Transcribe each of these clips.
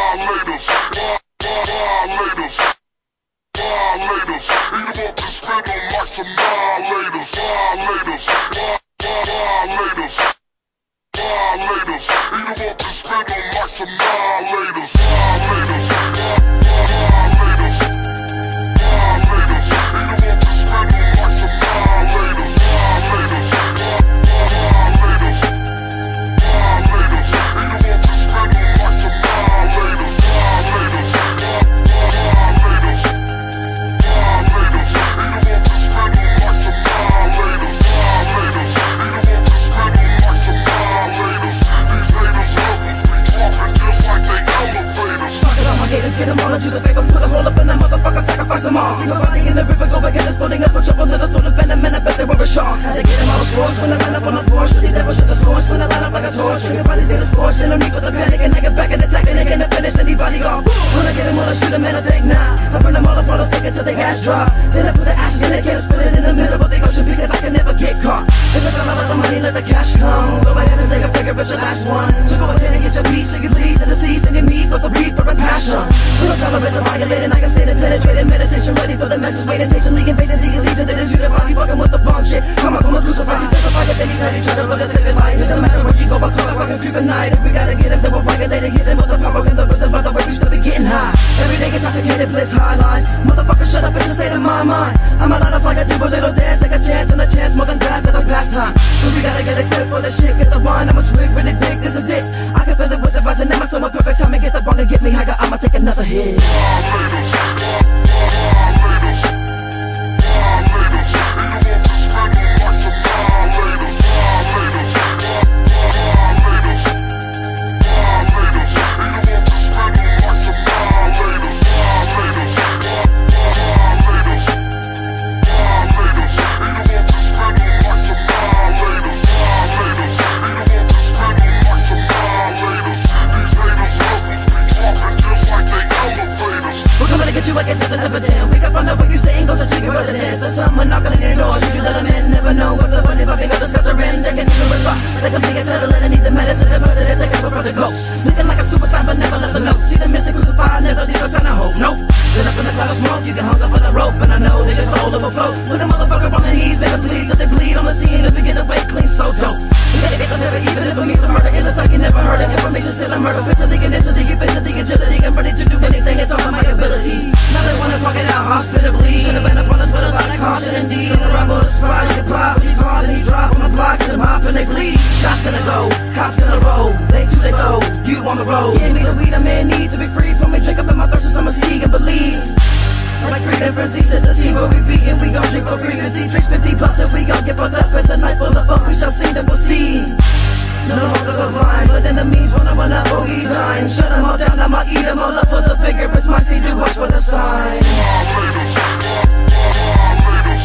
violators, violators, violators. Eat 'em up and spit 'em like some violators, violators, violators, violators. Eat 'em up and spit 'em like some violators, violators, violators, violators. Eat 'em up and spit 'em like some violators, violators, violators, violators. Eat 'em up and spit 'em like some violators, violators, violators, violators. Eat 'em up and spit 'em like some violators, violators. Eat 'em up and spit 'em like some violators. These haters levels be dropping just like they elevators. Fuck it, all my haters, get 'em all into the paper. Put a hole up in that motherfucker, sacrifice 'em all. Keep a body in the river, go back and it's floating up. A trouble little sort of venom, and I bet they were a shark. Had to get 'em all the scores when I ran up on the porch. Shitty devil shit the source when I line up like a torch. Your bodies get a scorch, and no need for the panic. And I get back and attack, and they can't finish anybody off. When I get 'em all, I shoot 'em and I think nah. I burn 'em all up, I'll stick it till they gas dry. Then I put the ashes in the can, split it in the middle of the ocean because I can never get caught. If it's all about the money, let the cash come. Go ahead and take a figure, it's your last one. So go ahead and get your piece, so you please, and the seas, and your meat for the reaper and passion. We don't tolerate the violating, I can stand and penetrating meditation, ready for the message, waiting patiently, invading the elites, and then it's you that body fucking with the bomb shit. Come on, crucify you, take a fire, then you try to run and save your life. It doesn't matter where you go, I'll call it fucking creep at night. If we gotta get him, then we'll violate, hit him with the power and the rhythm, by the way we still be getting high. Every day intoxicated, bliss, highline. Motherfucker, shut up, it's a state of my mind. I'm a lot of like I do a little dance, take a chance, and a chance more than dance at a pastime. So we gotta get a clip for the shit, get the wine, I'm a swig, really big, this is it. I can feel it with the vibes, and in my stomach, perfect time, and get the bong and get me higher, I'ma take another hit. Violators, violators, violators. Eat 'em up and spit 'em like some violators, violators, violators, violators. Eat 'em up and spit 'em like some violators, violators, violators, violators. Eat 'em up and spit 'em like some violators, violators. Eat 'em up and spit 'em like some violators. These haters levels be dropping just like they elevators. We're coming to get you, I guess it's evident. We can find out what you're saying, goes to your residence. There's someone knocking on your door, should you let them in? Never know what's up, if I pick up the scutter in. They can even withdraw, they can make it settle, and I need the medicine, the president, they got the ghost. Looking like a suicide, but never left a note. See the mystic crucified, never leave a sign of hope, nope. Sit up in the cloud of smoke, you get hung up on the rope, and I know they just all overflow. Put a motherfucker on their knees, and bleed till they bleed on the scene, and begin to wait clean, so dope. You gotta get the never, even if it means a murder, in a stuck, you never heard of information, still a murder. Mentally and instantly, you physically, agility, I'm ready to do anything, it's all on my ability. Now they wanna talk it out hospitably. Should've been up on us with a lot of caution indeed. On the rumble, the spot, you can pop, you call, then you drop on the blocks, and them hop and they bleed. Shots gonna go, cops gonna roll, they too they go, you on the road. Give me the weed, a man need to be free from me. Drink up in my thirst, I'ma see and believe. Like Creed and Frenzy said, the scene where we be, and we gon' drink for free. 50 drinks, 50 plus, and we gon' get fucked up at the night full of fun. We shall see, then we'll see. No longer the blind, but enemies wanna run up, oh, he dying. Shut them all down, I'ma eat them all up for the finger. It's my seed, do watch for the sign. Violators, violators,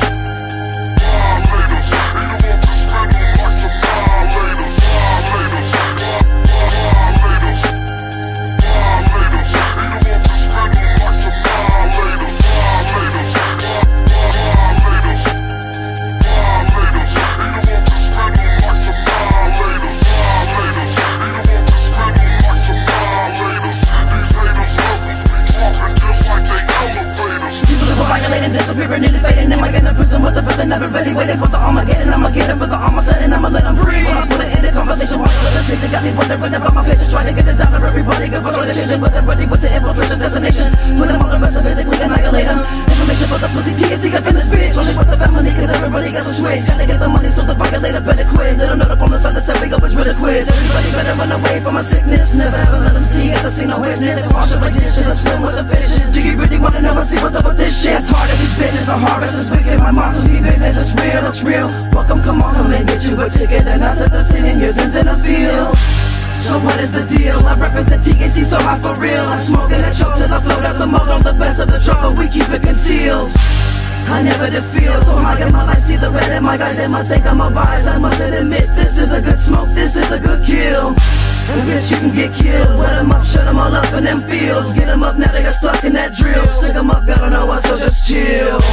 violators. Eat 'em up and spit 'em like some violators, violators, violators, violators. Eat 'em up and spit 'em like some violators, violators, violators, violators. Eat 'em up and spit 'em like some violators, violators. Eat 'em up and spit 'em like some violators. These haters levels be dropping just like they elevators. People who are violating, disappearing, nearly fading. Am I in the prison with the prison? Never ready, waiting for the Armageddon. I'ma get it for the Armageddon, I'ma let them breathe. When I put it in the conversation, one conversation got me wondering about my patience. Trying to get the dollar, everybody good for the decision. But I'm ready with the infiltration destination. Put them on the rest of physically annihilate them. Information for the pussy, TNC up in this bitch. Only with the family, cause everybody got some switch. Gotta get the money, so the violator better quit. Let them know up on the side, the set we go, which really quit. Everybody better run away from my sickness. Never ever let them see, ever see no witness. Wash up my dishes, I swim with the fishes. Do you really wanna know and see what's up with this shit? It's hard as these bitches, the harvest is wicked. My monsters be business, it's real, it's real. Welcome, come on, come and get you a ticket. And I set the scene in yours into the field. So what is the deal? I represent TKC, so hot for real. I smoke and I choke till I float out the mold. I'm the best of the trouble, we keep it concealed. I never did feel so high in my life, see the red in my guys, they might think I'm a rise. I must admit, this is a good smoke, this is a good kill. And bitch, you can get killed, wet them up, shut them all up in them fields. Get them up, now they got stuck in that drill. Stick them up, gotta know us, so just chill.